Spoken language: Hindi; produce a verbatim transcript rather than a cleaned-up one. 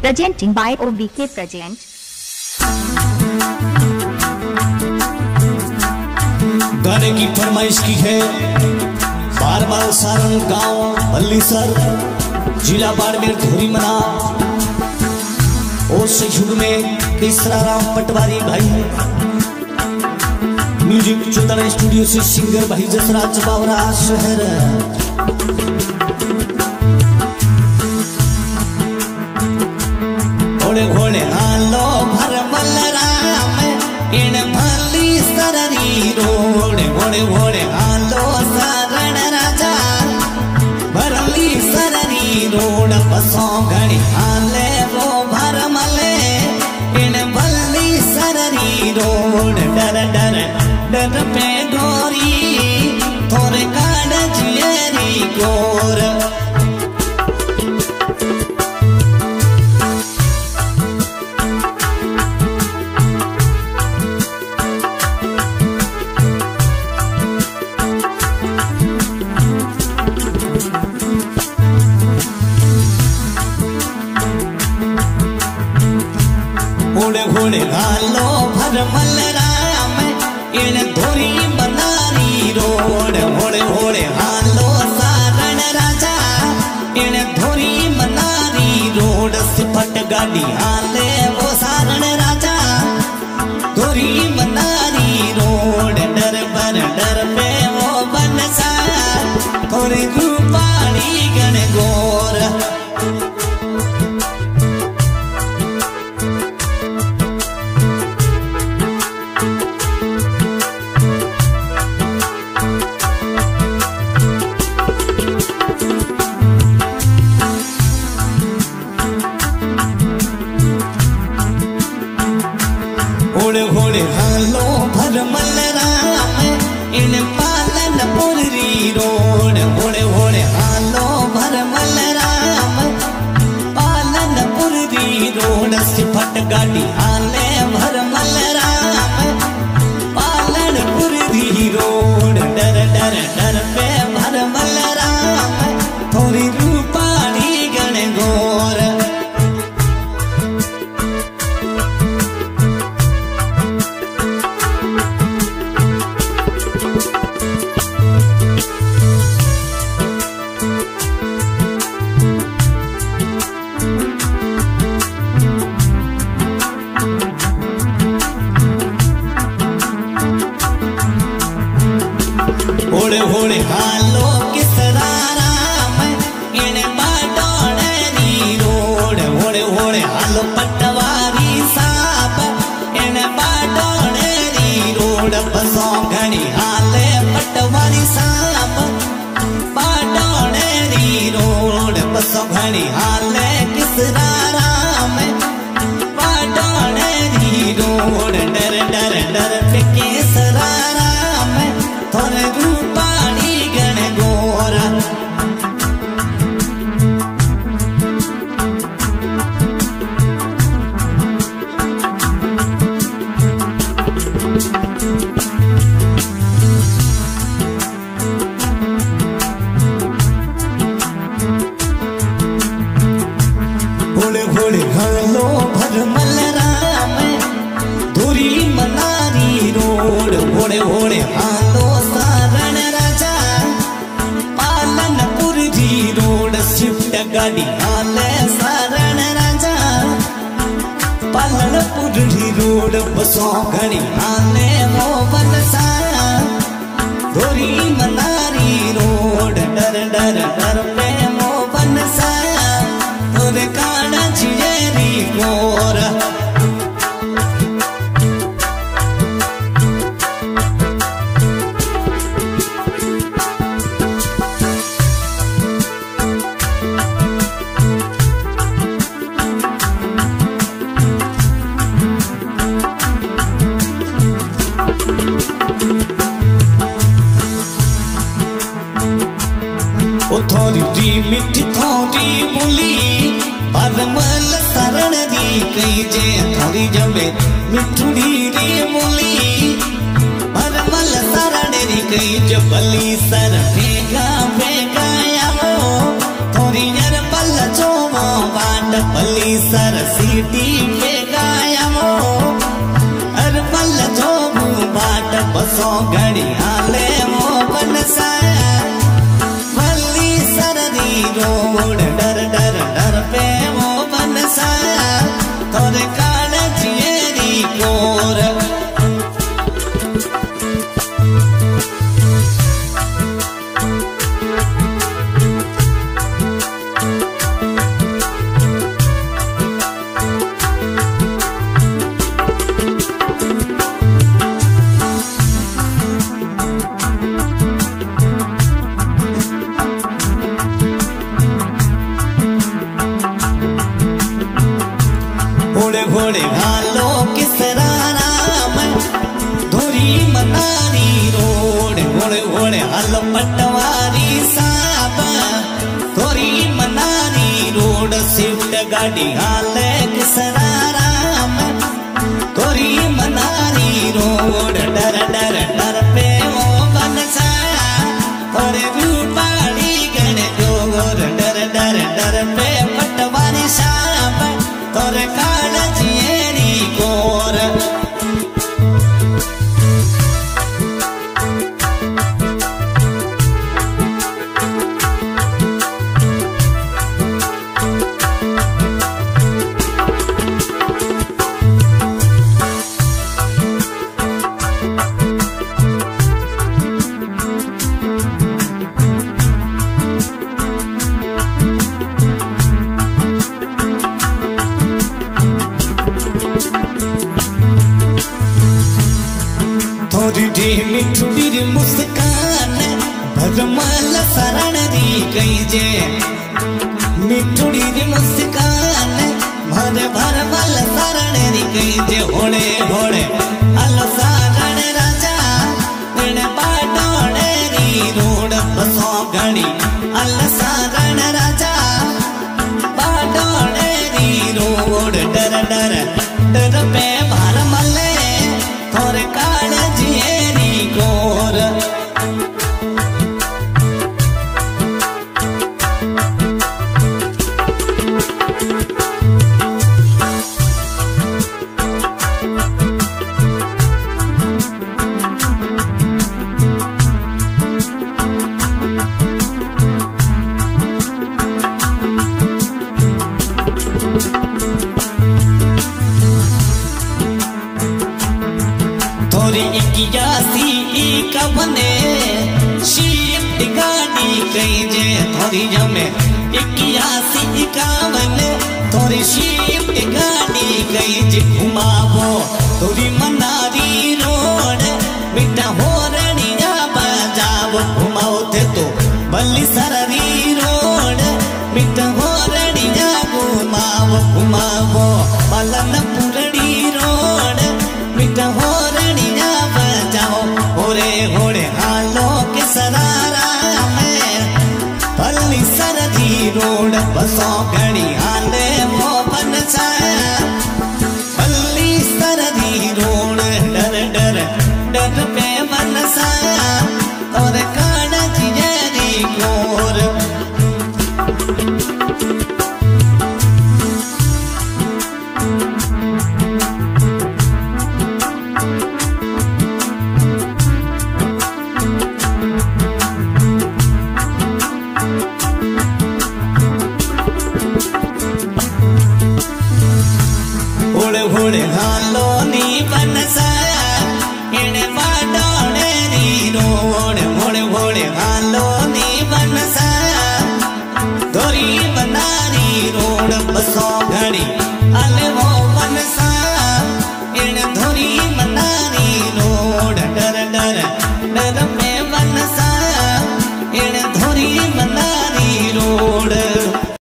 Presenting by O B K Present. गाने की फरमाइश की है बार बार सारण गांव बल्लीसर जिला बाड़मेर धोरी मना और सहयोग में केसरा राम पटवारी भाई, म्यूजिक चुतरा स्टूडियो से सिंगर भाई जसराज बावरा शहर। घोड़े घोड़े हालो भर बलराम इन भली सररी रोड, घोड़े घोड़े हालो शरण राजा भरली सररी रोड, बसों घड़ी हाले वो भर मले इन भली सररी रोड। डर डर डर पे गोरी थोड़े काड़ जियरी गोर, घोड़े घोड़े हालो भर मलराम इन धोरी बनारी रोड, घोड़े घोड़े हालो सारण राजा इन धोरी बनारी रोड। सिफट गाड़ी हाले वो सारण राजा धोरी बनारी रोड। डर पर डर पे वो बनसा थोड़ी रूपाणी गण गोर, घोड़े घोड़े हालो भर मलराम इन पालन पुरी रोड, घोड़े घोड़े हालो भर मलराम पालन पुरी रोड। सिफट गाड़ी हाले भर मलराम पालन पुरी रोड। डर डर डर पे भर मलराम थोड़ी रूपाणी गण गोर, घोड़े घोड़े हालो किसरा राम इन बाडोड़ी रोड, घोड़े घोड़े हालो पटवारी साहब इन बाडोड़ी रोड। बसों घड़ी हाले पटवारी साहब बाडोड़ी रोड, बसों घड़ी हाले किसरा राम बाडोड़ी रोड। डर डर डर पे केसरा राम थोड़े रूपाणी गण गोरा, घोड़े घोड़े हालो भर मलराम धोरी मनारी रोड, घोड़े घोड़े हालो सारण राजा पालन पुरी रोड। शिफ्ट गाड़ी हाले सारण राजा पालन पुरी रोड, बसों घड़ी हाले वो बनसा धोरी मनारी रोड। डर डर डर पे वो बनसा थोड़े काड़ा जियरी गोर, थोड़ी मिठी थोड़ी बोली परमल शरण दी कई जे थोड़ी जमे मिठुड़ी री बोली परमल शरण दी कई जबली सर भेगा भेगा आवो थोड़ी यार पल जो वाट पली सर सिटी पे गाया वो अरबल जो बाट बसो घड़ी हाले वो बनसाया वल्ली सरदी रोड डर डर डर पे वो बनसाया तोरे काल जियरी कोर घोड़े घालो किसरारा में धोरी मनारी रोड घोड़े घोड़े हालो पटवारी साहब धोरी मनारी रोड स्विफ्ट गाड़ी हाले किसरारा में धोरी मनारी रोड डर डर डर पे वो बनसाया और रूपाड़ी गण जोर डर डर डर पे पटवारी साहब तोरे काल जियरी कोर थोड़ी मिठुड़ी मुस्कान भरमाल शरण दी गई जे मिठुड़ी मुस्कान भर भर मल शरण दी गई जे होड़े होड़े अल शरण राजा बिन बाटोड़े री रोड बसो घड़ी अल शरण राजा बाटोड़े री रोड डर डर डर पे भर मले थोरे काल जियरी गोर थोड़ी इक्यासी इक्यावने शिफ्ट गाड़ी कहीं जे थोड़ी जमे इक्यासी इक्यावन थोड़ी शिफ्ट गाड़ी कहीं जे घुमावो थोड़ी मनारी रोड बेटा हो रनिया बजावो घुमाओ थे तो बल्ली सररी रोड बेटा हो रनिया घुमावो घुमावो पलन पुरड़ी रोड बेटा हो घोड़े घोड़े हालो के सरारा में पल्ली सरदी रोड बसो घड़ी हाले वो बनसाया पल्ली सरदी रोड डर डर डर पे बनसाया और काड़ जियरी गोर घोड़े हालो नी बनसाया इने बाटोड़े री रोड घोड़े घोड़े हालो नी बनसाया धोरी बनारी रोड बसो घड़ी अले